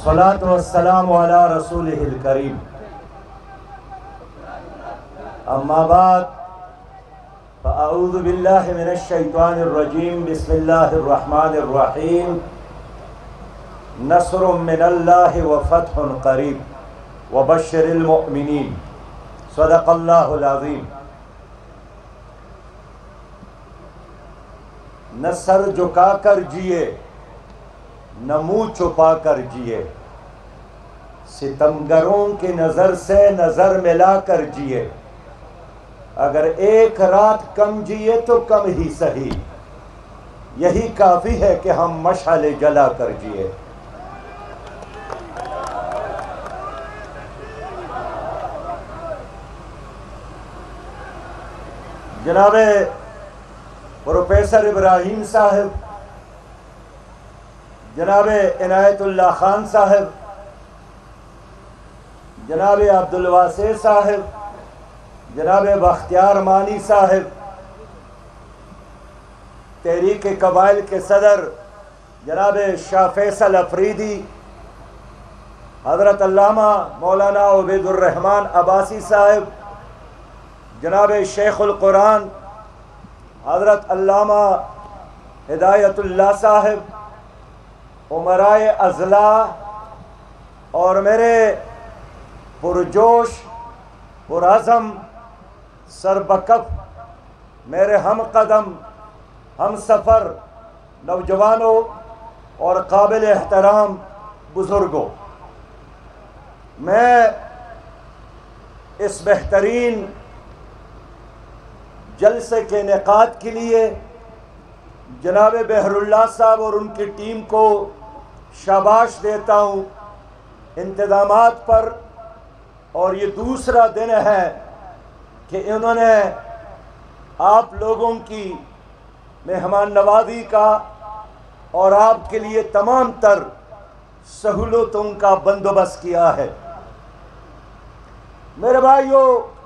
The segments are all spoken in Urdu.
والصلاة والسلام على رسوله الكريم أما بعد فأعوذ بالله من الشيطان الرجيم بسم الله الرحمن الرحيم نصر من الله وفتح قريب وبشر المؤمنين صدق الله العظيم۔ نہ سر جھکا کر جیے نہ منہ چھپا کر جیے، ستمگروں کی نظر سے نظر ملا کر جیے، اگر ایک رات کم جیے تو کم ہی سہی، یہی کافی ہے کہ ہم مشعل جلا کر جیے۔ جناب پروفیسر ابراہیم صاحب، جناب عنایت اللہ خان صاحب، جناب عبدالواسع صاحب، جناب بختیار مانی صاحب، تحریک قبائل کے صدر جناب شاہ فیصل افریدی، حضرت علامہ مولانا عبید الرحمن عباسی صاحب، جناب شیخ القرآن حضرت علامہ ہدایت اللہ صاحب، امرائے اضلاع اور میرے پرجوش پرعزم سربکف میرے ہم قدم ہم سفر نوجوانوں اور قابل احترام بزرگوں، میں اس بہترین جلسے کے انعقاد کے لیے جناب بحر اللہ صاحب اور ان کی ٹیم کو شاباش دیتا ہوں انتظامات پر، اور یہ دوسرا دن ہے کہ انہوں نے آپ لوگوں کی مہمان نوازی کا اور آپ کے لیے تمام تر سہولتوں کا بندوبست کیا ہے۔ میرے بھائیو،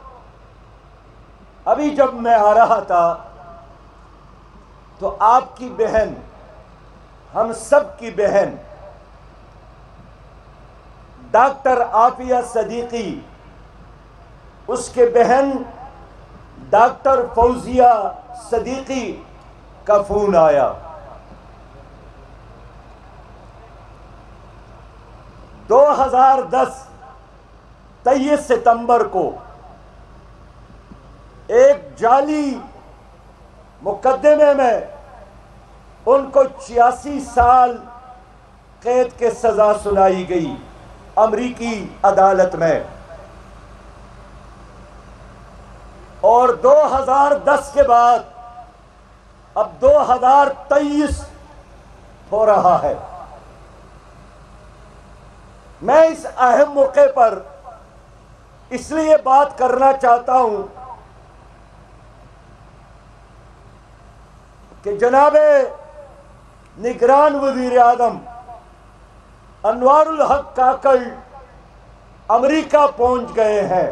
ابھی جب میں آ رہا تھا تو آپ کی بہن، ہم سب کی بہن ڈاکٹر عافیہ صدیقی، اس کے بہن ڈاکٹر فوزیہ صدیقی کا فون آیا۔ 2010 23 ستمبر کو ایک جعلی مقدمے میں ان کو 86 سال قید کے سزا سنائی گئی امریکی عدالت میں، اور 2010 کے بعد اب 2023 ہو رہا ہے۔ میں اس اہم موقع پر اس لیے بات کرنا چاہتا ہوں کہ جناب نگران وزیر اعظم انوار الحق کاکڑ امریکہ پہنچ گئے ہیں۔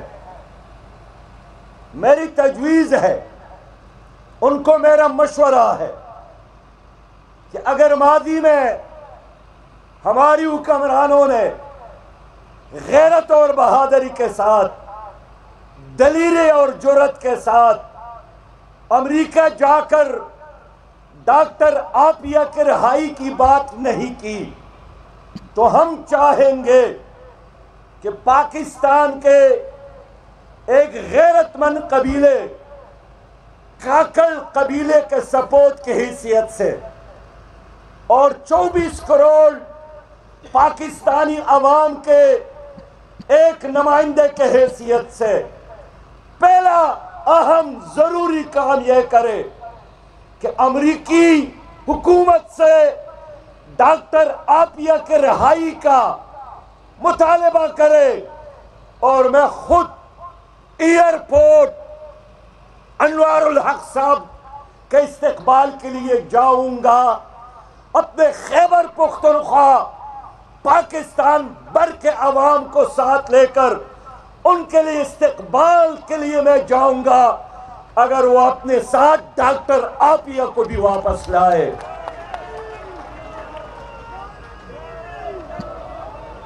میری تجویز ہے، ان کو میرا مشورہ ہے کہ اگر ماضی میں ہماری حکمرانوں نے غیرت اور بہادری کے ساتھ، دلیری اور جرأت کے ساتھ امریکہ جا کر ڈاکٹر عافیہ کی رہائی کی بات نہیں کی، تو ہم چاہیں گے کہ پاکستان کے ایک غیرت مند قبیلے، کاکڑ قبیلے کے سپوت کی حیثیت سے اور 24 کروڑ پاکستانی عوام کے ایک نمائندے کے حیثیت سے پہلا اہم ضروری کام یہ کرے کہ امریکی حکومت سے ڈاکٹر عافیہ کے رہائی کا مطالبہ کرے، اور میں خود ایئرپورٹ انوار الحق صاحب کے استقبال کے لیے جاؤں گا، اپنے خیبر پختونخوا پاکستان بھر کے عوام کو ساتھ لے کر ان کے لیے استقبال کے لیے میں جاؤں گا، اگر وہ اپنے ساتھ ڈاکٹر عافیہ کو بھی واپس لائے۔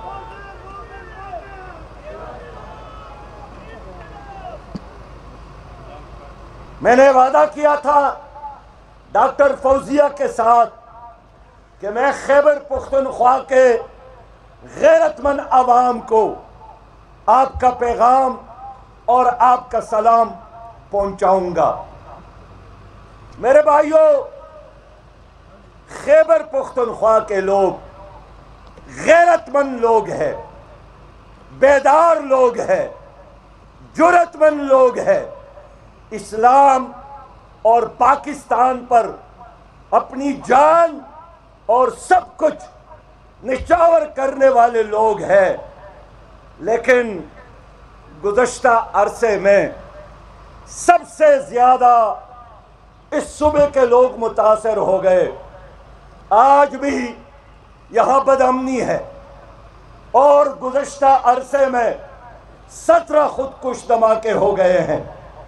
میں نے وعدہ کیا تھا ڈاکٹر فوزیہ کے ساتھ کہ میں خیبر پختونخوا کے غیرت مند عوام کو آپ کا پیغام اور آپ کا سلام پہنچاؤں گا۔ میرے بھائیوں، خیبر پختونخوا کے لوگ غیرت مند لوگ ہیں، بیدار لوگ ہیں، جرأت مند لوگ ہیں، اسلام اور پاکستان پر اپنی جان اور سب کچھ نچھاور کرنے والے لوگ ہیں، لیکن گزشتہ عرصے میں سب سے زیادہ اس صوبے کے لوگ متاثر ہو گئے۔ آج بھی یہاں بدامنی ہے اور گزشتہ عرصے میں 17 خودکش دھماکے ہو گئے ہیں۔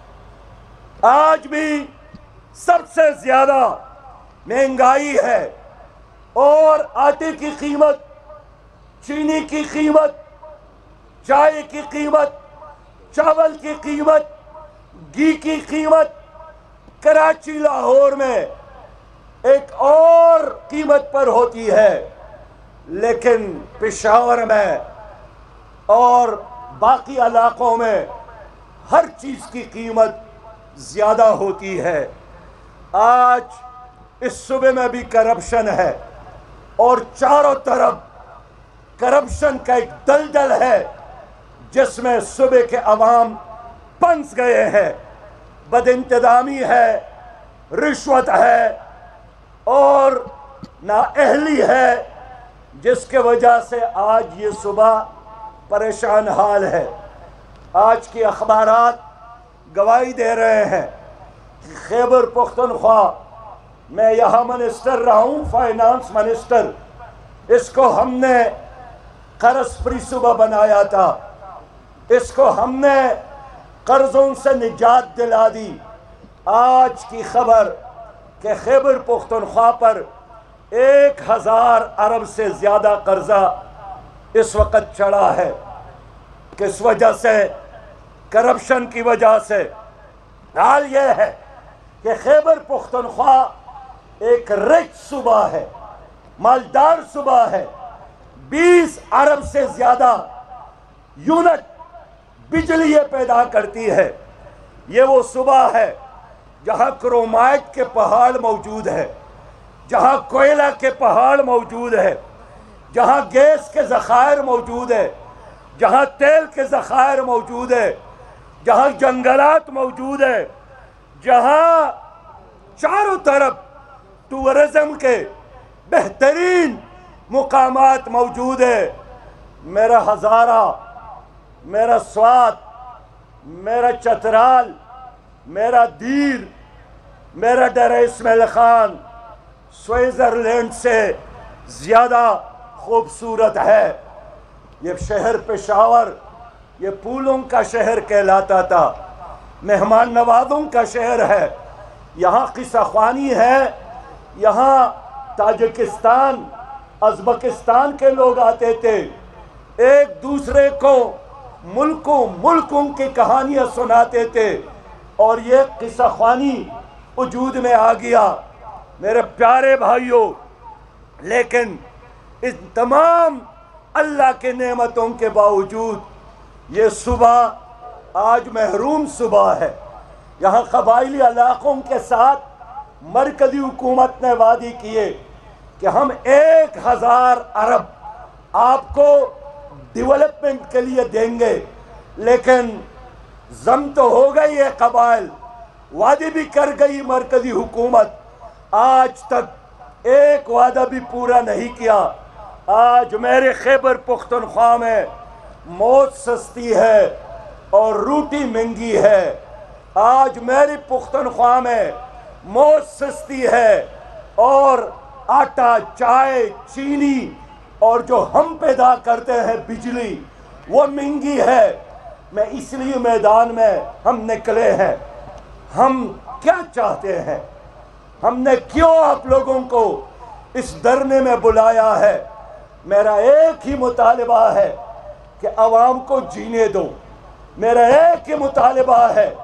آج بھی سب سے زیادہ مہنگائی ہے اور آٹے کی قیمت، چینی کی قیمت، چائے کی قیمت، چاول کی قیمت، گھی کی قیمت کراچی لاہور میں ایک اور قیمت پر ہوتی ہے، لیکن پشاور میں اور باقی علاقوں میں ہر چیز کی قیمت زیادہ ہوتی ہے۔ آج اس صوبے میں بھی کرپشن ہے اور چاروں طرف کرپشن کا ایک دلدل ہے جس میں صوبے کے عوام پھنس گئے ہیں۔ بد انتظامی ہے، رشوت ہے اور نااہلی ہے، جس کے وجہ سے آج یہ صوبہ پریشان حال ہے۔ آج کی اخبارات گواہی دے رہے ہیں کہ خیبر پختونخوا میں یہاں منسٹر رہا ہوں، فائنانس منسٹر، اس کو ہم نے قرض فری صوبہ بنایا تھا، اس کو ہم نے قرضوں سے نجات دلا دی۔ آج کی خبر کہ خیبر پختونخوا پر 1000 ارب سے زیادہ قرضہ اس وقت چڑھا ہے۔ کس وجہ سے؟ کرپشن کی وجہ سے۔ حال یہ ہے کہ خیبر پختونخوا ایک رچ صوبہ ہے، مالدار صوبہ ہے، 20 ارب سے زیادہ یونٹ بجلی یہ پیدا کرتی ہے۔ یہ وہ صوبہ ہے جہاں کرومائٹ کے پہاڑ موجود ہے، جہاں کوئلہ کے پہاڑ موجود ہے، جہاں گیس کے ذخائر موجود ہے، جہاں تیل کے ذخائر موجود ہے، جہاں جنگلات موجود ہے، جہاں چاروں طرف ٹورزم کے بہترین مقامات موجود ہے۔ میرا ہزارہ، میرا سوات، میرا چترال، میرا دیر، میرا ڈیرہ اسماعیل خان سوئٹزرلینڈ سے زیادہ خوبصورت ہے۔ یہ شہر پشاور یہ پھولوں کا شہر کہلاتا تھا، مہمان نوازوں کا شہر ہے۔ یہاں قصہ خوانی ہے، یہاں تاجکستان، ازبکستان کے لوگ آتے تھے، ایک دوسرے کو ملکوں کی کہانیاں سناتے تھے، اور یہ قصہ خوانی وجود میں آ گیا۔ میرے پیارے بھائیوں، لیکن اس تمام اللہ کے نعمتوں کے باوجود یہ صوبہ آج محروم صوبہ ہے۔ یہاں قبائلی علاقوں کے ساتھ مرکزی حکومت نے وعدے کیے کہ ہم 1000 ارب آپ کو ڈیولپمنٹ کے لیے دیں گے، لیکن ضم تو ہو گئی ہے، قبائل وعدے بھی کر گئی مرکزی حکومت، آج تک ایک وعدہ بھی پورا نہیں کیا۔ آج میرے خیبر پختونخوا میں موت سستی ہے اور روٹی مہنگی ہے۔ آج میری پختونخوا میں موت سستی ہے اور آٹا، چائے، چینی اور جو ہم پیدا کرتے ہیں بجلی وہ مہنگی ہے۔ میں اس لیے میدان میں ہم نکلے ہیں۔ ہم کیا چاہتے ہیں؟ ہم نے کیوں آپ لوگوں کو اس دھرنے میں بلایا ہے؟ میرا ایک ہی مطالبہ ہے کہ عوام کو جینے دو۔ میرا ایک ہی مطالبہ ہے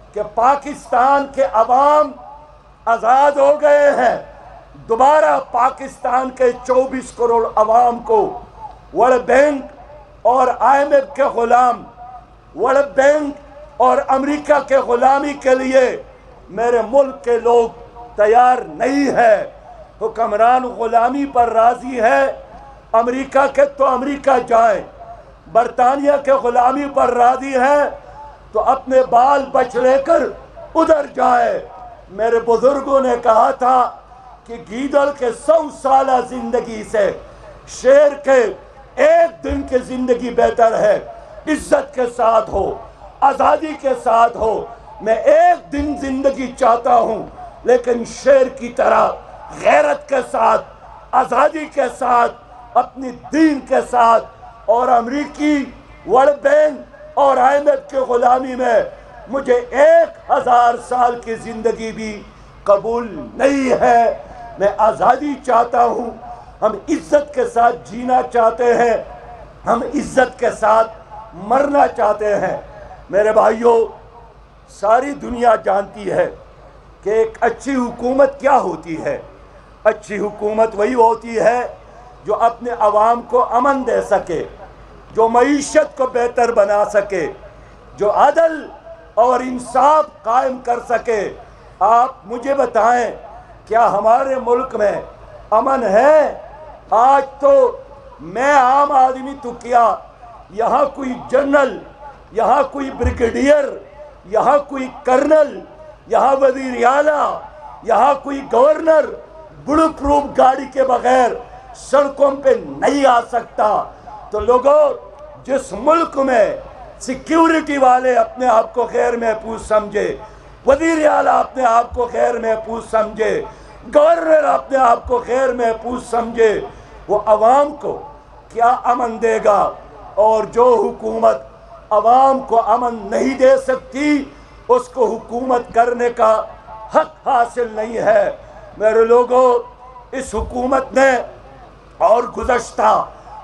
کہ پاکستان کے عوام آزاد ہو گئے ہیں، دوبارہ پاکستان کے 24 کروڑ عوام کو ورلڈ بینک اور IMF کے غلام، ورلڈ بینک اور امریکہ کے غلامی کے لیے میرے ملک کے لوگ تیار نہیں ہے۔ حکمران غلامی پر راضی ہے، امریکہ کے تو امریکہ جائیں، برطانیہ کے غلامی پر راضی ہے تو اپنے بال بچ لے کر ادھر جائے۔ میرے بزرگوں نے کہا تھا کہ گیدڑ کے 100 سالہ زندگی سے شیر کے 1 دن کی زندگی بہتر ہے۔ عزت کے ساتھ ہو، آزادی کے ساتھ ہو۔ میں 1 دن زندگی چاہتا ہوں، لیکن شیر کی طرح غیرت کے ساتھ، آزادی کے ساتھ، اپنی دین کے ساتھ۔ اور امریکی ورلڈ بینک اور IMF کے غلامی میں مجھے 1000 سال کی زندگی بھی قبول نہیں ہے۔ میں آزادی چاہتا ہوں، ہم عزت کے ساتھ جینا چاہتے ہیں، ہم عزت کے ساتھ مرنا چاہتے ہیں۔ میرے بھائیوں، ساری دنیا جانتی ہے کہ ایک اچھی حکومت کیا ہوتی ہے۔ اچھی حکومت وہی ہوتی ہے جو اپنے عوام کو امن دے سکے، جو معیشت کو بہتر بنا سکے، جو عدل اور انصاف قائم کر سکے۔ آپ مجھے بتائیں، کیا ہمارے ملک میں امن ہے؟ آج تو میں عام آدمی تو کیا، یہاں کوئی جنرل، یہاں کوئی بریگیڈیئر، یہاں کوئی کرنل، یہاں وزیر اعلیٰ، یہاں کوئی گورنر بلو پروف گاڑی کے بغیر سڑکوں پہ نہیں آ سکتا۔ تو لوگوں، جس ملک میں سیکیورٹی والے اپنے آپ کو غیر محفوظ سمجھے، وزیر اعلیٰ اپنے آپ کو غیر محفوظ سمجھے، گورنر اپنے آپ کو غیر محفوظ سمجھے، وہ عوام کو کیا امن دے گا؟ اور جو حکومت عوام کو امن نہیں دے سکتی، اس کو حکومت کرنے کا حق حاصل نہیں ہے۔ میرے لوگوں، اس حکومت نے اور گزشتہ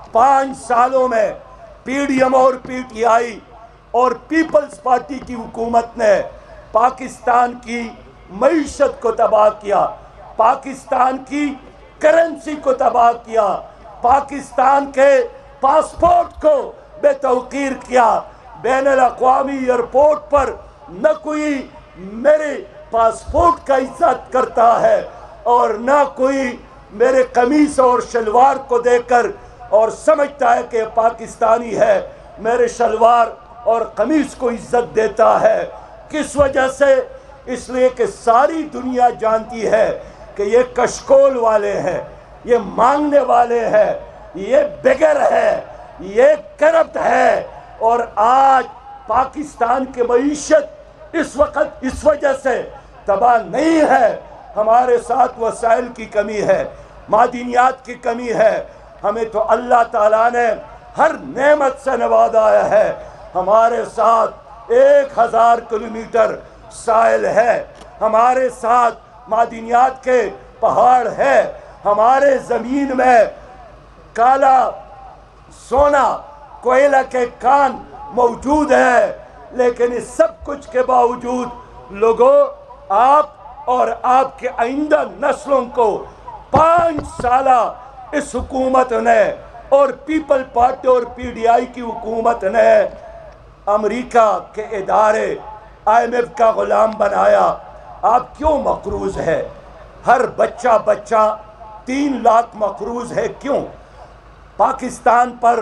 5 سالوں میں PDM اور PTI اور پیپلز پارٹی کی حکومت نے پاکستان کی معیشت کو تباہ کیا، پاکستان کی کرنسی کو تباہ کیا، پاکستان کے پاسپورٹ کو بے توقیر کیا۔ بین الاقوامی ایئرپورٹ پر نہ کوئی میرے پاسپورٹ کا عزت کرتا ہے اور نہ کوئی میرے قمیص اور شلوار کو دیکھ کر اور سمجھتا ہے کہ پاکستانی ہے، میرے شلوار اور قمیص کو عزت دیتا ہے۔ کس وجہ سے؟ اس لیے کہ ساری دنیا جانتی ہے کہ یہ کشکول والے ہیں، یہ مانگنے والے ہیں، یہ بغیر ہے، یہ کرپٹ ہے۔ اور آج پاکستان کی معیشت اس وقت اس وجہ سے تباہ نہیں ہے، ہمارے ساتھ وسائل کی کمی ہے، معدنیات کی کمی ہے۔ ہمیں تو اللہ تعالیٰ نے ہر نعمت سے نوازا ہے۔ ہمارے ساتھ 1000 کلومیٹر ساحل ہے، ہمارے ساتھ معدنیات کے پہاڑ ہے، ہمارے زمین میں کالا سونا، کوئلہ کے کان موجود ہے۔ لیکن اس سب کچھ کے باوجود لوگوں، آپ اور آپ کے آئندہ نسلوں کو 5 سالہ اس حکومت نے اور پیپل پارٹی اور PDI کی حکومت نے امریکہ کے ادارے IMF کا غلام بنایا۔ آپ کیوں مقروض ہے؟ ہر بچہ 3 لاکھ مقروض ہے۔ کیوں؟ پاکستان پر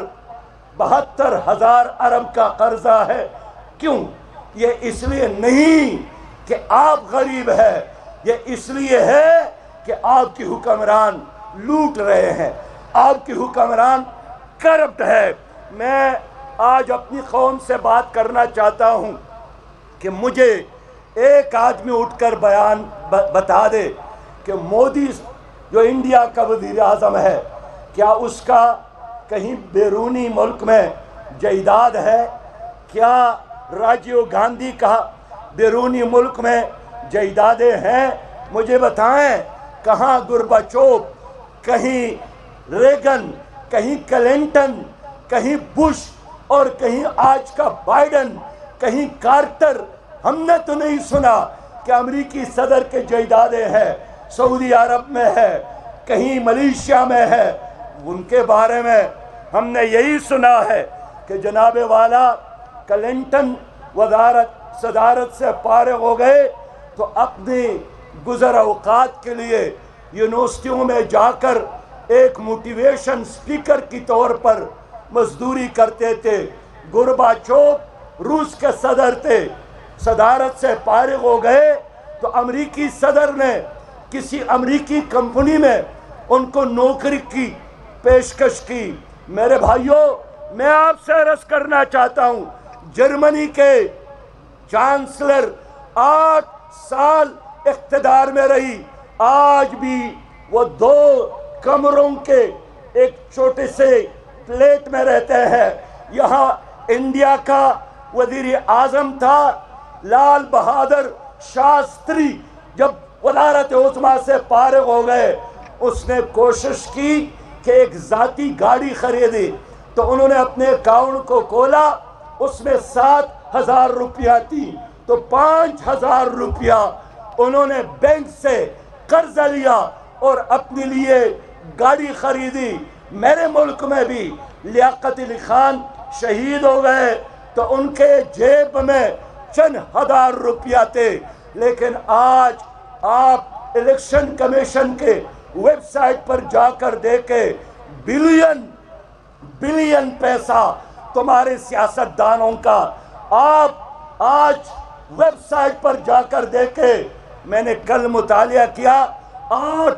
72,000 ارب کا قرضہ ہے۔ کیوں؟ یہ اس لیے نہیں کہ آپ غریب ہے، یہ اس لیے ہے کہ آپ کی حکمران لوٹ رہے ہیں، آپ کی حکمران کرپٹ ہے۔ میں آج اپنی قوم سے بات کرنا چاہتا ہوں کہ مجھے ایک آدمی اٹھ کر بیان بتا دے کہ مودی جو انڈیا کا وزیر اعظم ہے، کیا اس کا کہیں بیرونی ملک میں جائیداد ہے؟ کیا راجیو گاندھی کا بیرونی ملک میں جائیدادیں ہیں؟ مجھے بتائیں، کہاں گورباچوف، کہیں ریگن، کہیں کلنٹن، کہیں بش اور کہیں آج کا بائیڈن، کہیں کارٹر ہم نے تو نہیں سنا کہ امریکی صدر کے جائیدادیں ہیں، سعودی عرب میں ہے، کہیں ملیشیا میں ہے۔ ان کے بارے میں ہم نے یہی سنا ہے کہ جناب والا کلنٹن صدارت سے فارغ ہو گئے تو اپنی گزر اوقات کے لیے یونیورسٹیوں میں جا کر ایک موٹیویشن سپیکر کی طور پر مزدوری کرتے تھے۔ گورباچوف روس کے صدر تھے، صدارت سے فارغ ہو گئے تو امریکی صدر نے کسی امریکی کمپنی میں ان کو نوکری کی پیشکش کی۔ میرے بھائیوں، میں آپ سے عرض کرنا چاہتا ہوں، جرمنی کے چانسلر 8 سال اقتدار میں رہی، آج بھی وہ 2 کمروں کے ایک چھوٹے سے فلیٹ میں رہتے ہیں۔ یہاں انڈیا کا وزیر اعظم تھا لال بہادر شاستری، جب وزارت عظمیٰ سے فارغ ہو گئے اس نے کوشش کی کہ ایک ذاتی گاڑی خریدی، تو انہوں نے اپنے اکاؤنٹ کو کھولا، اس میں 7,000 روپیہ تھی، تو 5,000 روپیہ انہوں نے بینک سے قرض لیا اور اپنے لیے گاڑی خریدی۔ میرے ملک میں بھی لیاقت علی خان شہید ہو گئے تو ان کے جیب میں چند ہزار روپیہ تھے، لیکن آج آپ الیکشن کمیشن کے ویب سائٹ پر جا کر دیکھیں، بلین پیسہ تمہارے سیاستدانوں کا۔ آپ آج ویب سائٹ پر جا کر دیکھیں، میں نے کل مطالعہ کیا، 8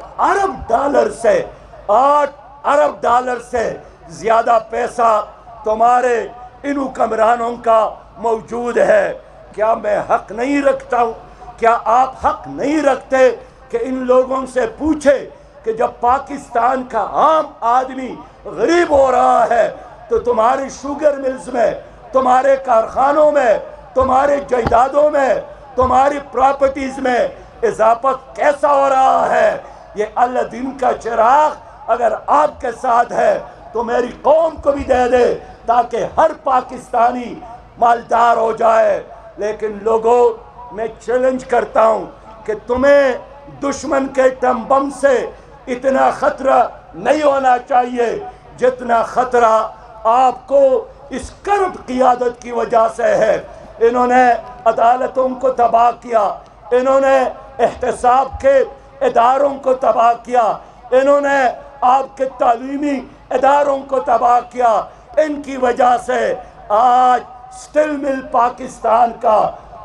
ارب ڈالر سے زیادہ پیسہ تمہارے ان حکمرانوں کا موجود ہے۔ کیا میں حق نہیں رکھتا ہوں؟ کیا آپ حق نہیں رکھتے کہ ان لوگوں سے پوچھے کہ جب پاکستان کا عام آدمی غریب ہو رہا ہے تو تمہارے شوگر ملز میں، تمہارے کارخانوں میں، تمہارے جائیدادوں میں، تمہاری پراپرٹیز میں اضافہ کیسا ہو رہا ہے؟ یہ اللہ دین کا چراغ اگر آپ کے ساتھ ہے تو میری قوم کو بھی دے دے تاکہ ہر پاکستانی مالدار ہو جائے۔ لیکن لوگوں، میں چیلنج کرتا ہوں کہ تمہیں دشمن کے ٹم بم سے اتنا خطرہ نہیں ہونا چاہیے جتنا خطرہ آپ کو اس کرپٹ قیادت کی وجہ سے ہے۔ انہوں نے عدالتوں کو تباہ کیا، انہوں نے احتساب کے اداروں کو تباہ کیا، انہوں نے آپ کے تعلیمی اداروں کو تباہ کیا۔ ان کی وجہ سے آج سٹیل مل پاکستان کا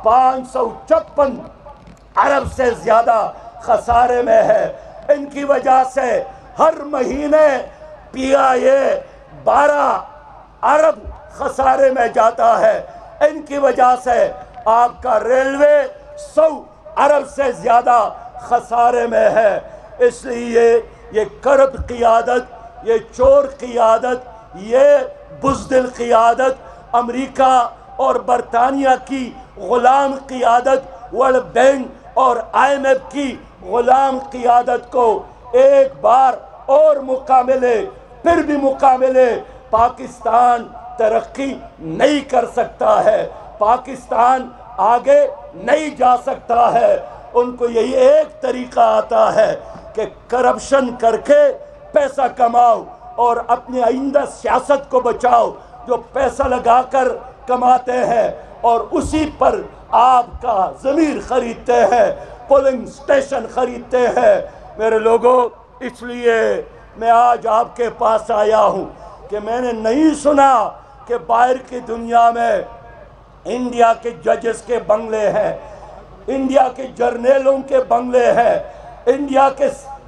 556 ارب سے زیادہ خسارے میں ہے۔ ان کی وجہ سے ہر مہینے پی آئی اے 12 ارب خسارے میں جاتا ہے۔ ان کی وجہ سے آپ کا ریلوے 100 ارب سے زیادہ خسارے میں ہے۔ اس لیے یہ کرپٹ قیادت، یہ چور قیادت، یہ بزدل قیادت، امریکہ اور برطانیہ کی غلام قیادت، ورلڈ بینک اور آئی ایم ایف کی غلام قیادت کو ایک بار اور موقع ملے، پھر بھی موقع ملے، پاکستان ترقی نہیں کر سکتا ہے، پاکستان آگے نہیں جا سکتا ہے۔ ان کو یہی ایک طریقہ آتا ہے کہ کرپشن کر کے پیسہ کماؤ اور اپنے آئندہ سیاست کو بچاؤ، جو پیسہ لگا کر کماتے ہیں اور اسی پر آپ کا ضمیر خریدتے ہیں، پولنگ سٹیشن خریدتے ہیں۔ میرے لوگوں، اس لیے میں آج آپ کے پاس آیا ہوں کہ میں نے نہیں سنا کہ باہر کی دنیا میں انڈیا کے ججز کے بنگلے ہیں، انڈیا کے جرنیلوں کے بنگلے ہیں، انڈیا کے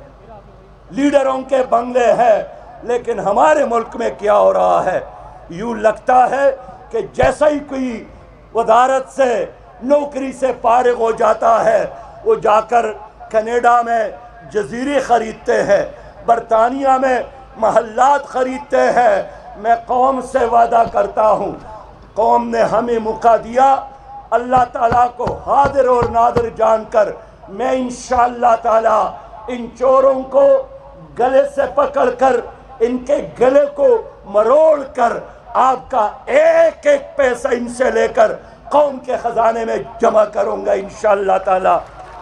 لیڈروں کے بنگلے ہیں، لیکن ہمارے ملک میں کیا ہو رہا ہے؟ یوں لگتا ہے کہ جیسا ہی کوئی وزارت سے، نوکری سے فارغ ہو جاتا ہے، وہ جا کر کینیڈا میں جزیرے خریدتے ہیں، برطانیہ میں محلات خریدتے ہیں۔ میں قوم سے وعدہ کرتا ہوں، قوم نے ہمیں موقع دیا، اللہ تعالیٰ کو حاضر اور ناظر جان کر میں انشاءاللہ تعالیٰ ان چوروں کو گلے سے پکڑ کر، ان کے گلے کو مروڑ کر، آپ کا ایک ایک پیسہ ان سے لے کر قوم کے خزانے میں جمع کروں گا انشاءاللہ تعالی۔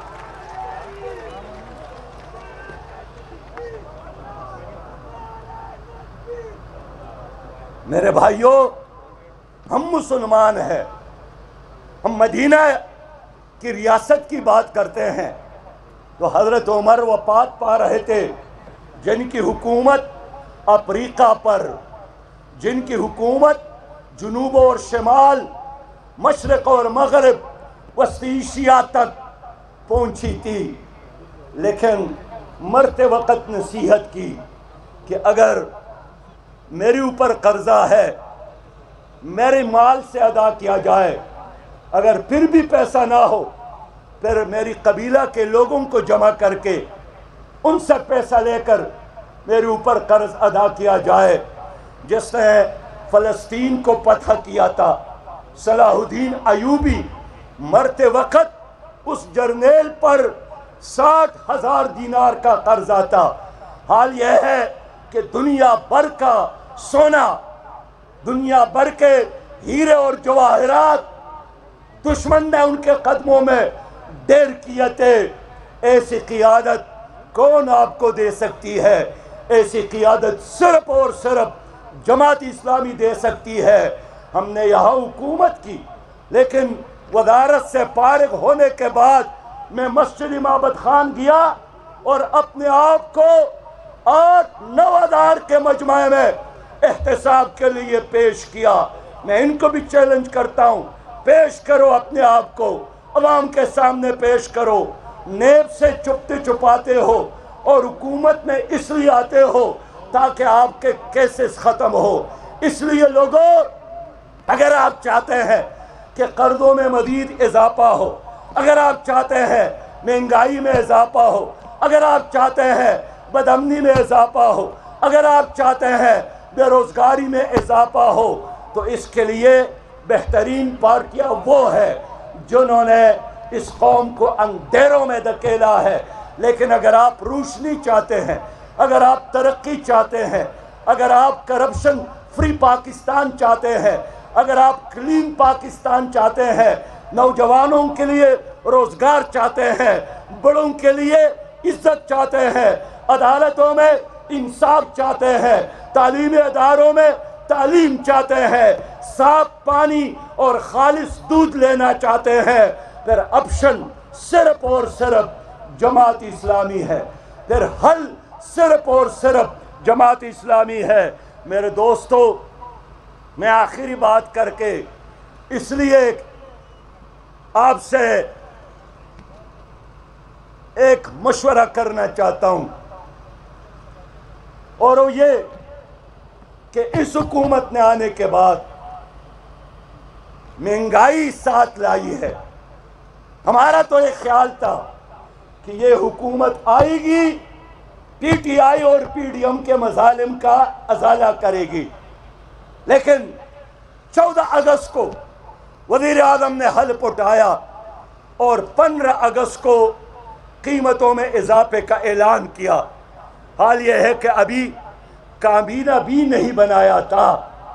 میرے بھائیوں، ہم مسلمان ہیں، ہم مدینہ کی ریاست کی بات کرتے ہیں تو حضرت عمر وفات پا رہے تھے، جن کی حکومت افریقہ پر، جن کی حکومت جنوب اور شمال، مشرق اور مغرب، وسط ایشیا تک پہنچی تھی، لیکن مرتے وقت نصیحت کی کہ اگر میرے اوپر قرضہ ہے میرے مال سے ادا کیا جائے، اگر پھر بھی پیسہ نہ ہو پھر میری قبیلہ کے لوگوں کو جمع کر کے ان سے پیسہ لے کر میرے اوپر قرض ادا کیا جائے۔ جس نے فلسطین کو فتح کیا تھا صلاح الدین ایوبی، مرتے وقت اس جرنیل پر 60,000 دینار کا قرضہ تھا۔ حال یہ ہے کہ دنیا بھر کا سونا، دنیا بھر کے ہیرے اور جواہرات دشمن نے ان کے قدموں میں ڈیر کیے تھے۔ ایسی قیادت کون آپ کو دے سکتی ہے؟ ایسی قیادت صرف اور صرف جماعت اسلامی دے سکتی ہے۔ ہم نے یہاں حکومت کی، لیکن وزارت سے فارغ ہونے کے بعد میں مسجد امامت خان گیا اور اپنے آپ کو 8-9 ہزار کے مجمع میں احتساب کے لیے پیش کیا۔ میں ان کو بھی چیلنج کرتا ہوں، پیش کرو اپنے آپ کو، عوام کے سامنے پیش کرو۔ نیب سے چھپتے چھپاتے ہو اور حکومت میں اس لیے آتے ہو تاکہ آپ کے کیسز ختم ہو۔ اس لیے لوگوں، اگر آپ چاہتے ہیں کہ قرضوں میں مزید اضافہ ہو، اگر آپ چاہتے ہیں مہنگائی میں اضافہ ہو، اگر آپ چاہتے ہیں بد امنی میں اضافہ ہو، اگر آپ چاہتے ہیں بے روزگاری میں اضافہ ہو، تو اس کے لیے بہترین پارٹیاں وہ ہے جنہوں نے اس قوم کو اندھیروں میں دھکیلا ہے۔ لیکن اگر آپ روشنی چاہتے ہیں، اگر آپ ترقی چاہتے ہیں، اگر آپ کرپشن فری پاکستان چاہتے ہیں، اگر آپ کلین پاکستان چاہتے ہیں، نوجوانوں کے لیے روزگار چاہتے ہیں، بڑوں کے لیے عزت چاہتے ہیں، عدالتوں میں انصاف چاہتے ہیں، تعلیمی اداروں میں تعلیم چاہتے ہیں، صاف پانی اور خالص دودھ لینا چاہتے ہیں، پھر آپشن صرف اور صرف جماعت اسلامی ہے، پھر حل صرف اور صرف جماعت اسلامی ہے۔ میرے دوستو، میں آخری بات کر کے اس لیے آپ سے ایک مشورہ کرنا چاہتا ہوں، اور وہ یہ کہ اس حکومت نے آنے کے بعد مہنگائی ساتھ لائی ہے۔ ہمارا تو ایک خیال تھا کہ یہ حکومت آئے گی، پی ٹی آئی اور پی ڈی ایم کے مظالم کا ازالہ کرے گی، لیکن 14 اگست کو وزیر اعظم نے حلف اٹھایا اور 15 اگست کو قیمتوں میں اضافے کا اعلان کیا۔ حال یہ ہے کہ ابھی کابینہ بھی نہیں بنایا تھا،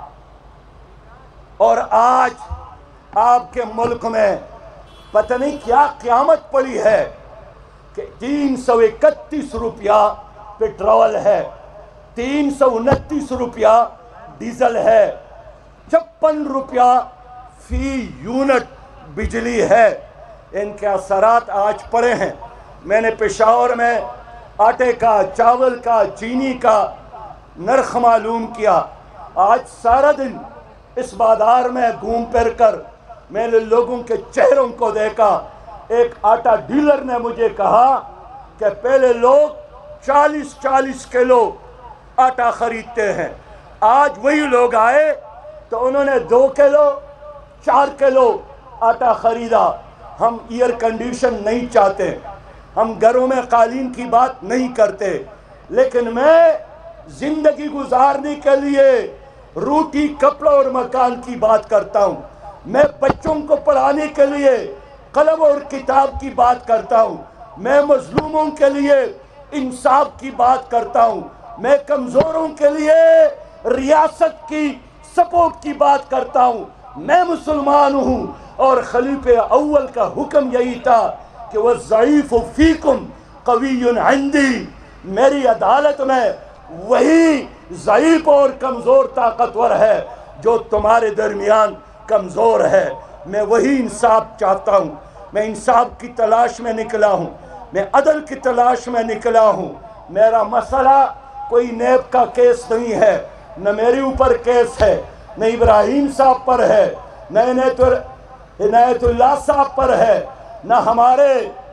اور آج آپ کے ملک میں پتہ نہیں کیا قیامت پڑی ہے کہ 331 روپیہ پیٹرول ہے، 329 روپیہ ڈیزل ہے، 56 روپیہ فی یونٹ بجلی ہے۔ ان کے اثرات آج پڑے ہیں۔ میں نے پشاور میں آٹے کا، چاول کا، چینی کا نرخ معلوم کیا۔ آج سارا دن اس بازار میں گھوم پھر کر میں نے لوگوں کے چہروں کو دیکھا۔ ایک آٹا ڈیلر نے مجھے کہا کہ پہلے لوگ 40 کلو آٹا خریدتے ہیں، آج وہی لوگ آئے تو انہوں نے 2 کلو 4 کلو آٹا خریدا۔ ہم ایئر کنڈیشن نہیں چاہتے، ہم گھروں میں قالین کی بات نہیں کرتے، لیکن میں زندگی گزارنے کے لیے روٹی، کپڑا اور مکان کی بات کرتا ہوں۔ میں بچوں کو پڑھانے کے لیے قلم اور کتاب کی بات کرتا ہوں۔ میں مظلوموں کے لیے انصاف کی بات کرتا ہوں۔ میں کمزوروں کے لیے ریاست کی سپورٹ کی بات کرتا ہوں۔ میں مسلمان ہوں اور خلیفہ اول کا حکم یہی تھا کہ وَالضَّعِيفُ فِيكُمْ قَوِيٌّ عِنْدِي، میری عدالت میں وہی ضعیف اور کمزور طاقتور ہے جو تمہارے درمیان کمزور ہے۔ میں وہی انصاف چاہتا ہوں، میں انصاف کی تلاش میں نکلا ہوں، میں عدل کی تلاش میں نکلا ہوں۔ میرا مسئلہ کوئی نیب کا کیس نہیں ہے، نہ میرے اوپر کیس ہے، نہ ابراہیم صاحب پر ہے، نہ عنایت اللہ صاحب پر ہے، نہ ہمارے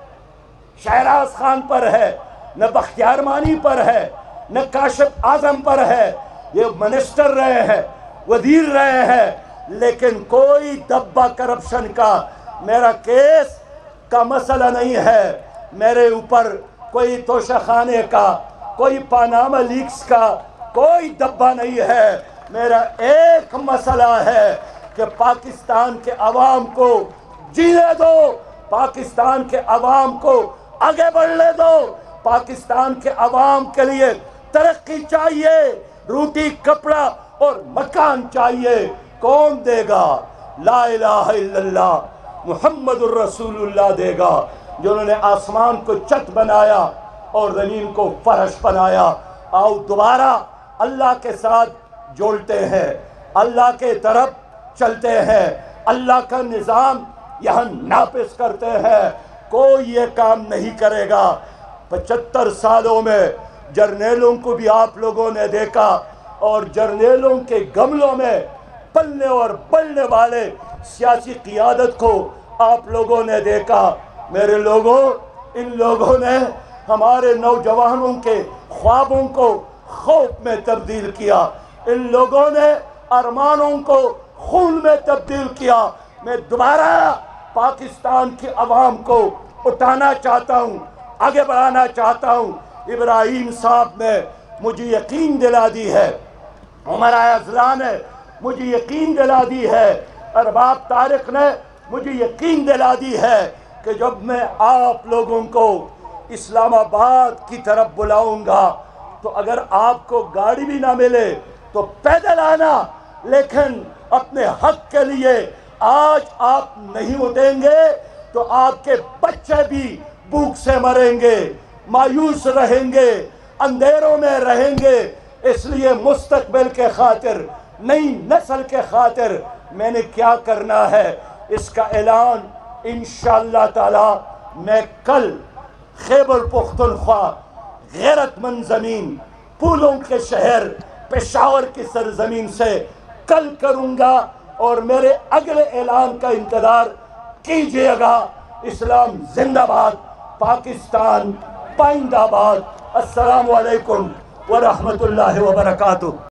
شہراز خان پر ہے، نہ بختیار مانی پر ہے، نہ کاشف اعظم پر ہے۔ یہ منسٹر رہے ہیں، وزیر رہے ہیں، لیکن کوئی دبا کرپشن کا میرا کیس کا مسئلہ نہیں ہے۔ میرے اوپر کوئی توشہ خانے کا، کوئی پاناما لیکس کا کوئی دبا نہیں ہے۔ میرا ایک مسئلہ ہے کہ پاکستان کے عوام کو جینے دو، پاکستان کے عوام کو آگے بڑھنے دو، پاکستان کے عوام کے لیے ترقی چاہیے، روٹی کپڑا اور مکان چاہیے۔ کون دے گا؟ لا الہ الا اللہ محمد الرسول اللہ دے گا، جنہوں نے آسمان کو چھت بنایا اور زمین کو فرش بنایا۔ آؤ دوبارہ اللہ کے ساتھ جوڑتے ہیں، اللہ کے طرف چلتے ہیں، اللہ کا نظام یہاں نافذ کرتے ہیں۔ کوئی یہ کام نہیں کرے گا۔ 75 سالوں میں جرنیلوں کو بھی آپ لوگوں نے دیکھا، اور جرنیلوں کے گملوں میں پلنے اور بڑھنے والے سیاسی قیادت کو آپ لوگوں نے دیکھا۔ میرے لوگوں، ان لوگوں نے ہمارے نوجوانوں کے خوابوں کو خوف میں تبدیل کیا، ان لوگوں نے ارمانوں کو خون میں تبدیل کیا۔ میں دوبارہ پاکستان کی عوام کو اٹھانا چاہتا ہوں، آگے بڑھانا چاہتا ہوں۔ ابراہیم صاحب نے مجھے یقین دلا دی ہے، عمر اضلاع نے مجھے یقین دلا دی ہے، ارباب طارق نے مجھے یقین دلا دی ہے کہ جب میں آپ لوگوں کو اسلام آباد کی طرف بلاؤں گا تو اگر آپ کو گاڑی بھی نہ ملے تو پیدل آنا، لیکن اپنے حق کے لیے آج آپ نہیں اٹھیں گے تو آپ کے بچے بھی بھوک سے مریں گے، مایوس رہیں گے، اندھیروں میں رہیں گے۔ اس لیے مستقبل کے خاطر، نئی نسل کے خاطر میں نے کیا کرنا ہے، اس کا اعلان انشاءاللہ تعالی میں کل خیبر پختونخوا غیرت مند زمین، پھولوں کے شہر پشاور کی سرزمین سے کل کروں گا، اور میرے اگلے اعلان کا انتظار کیجئے گا۔ اسلام زندہ باد، پاکستان پائندہ باد۔ السلام علیکم ورحمۃ اللہ وبرکاتہ۔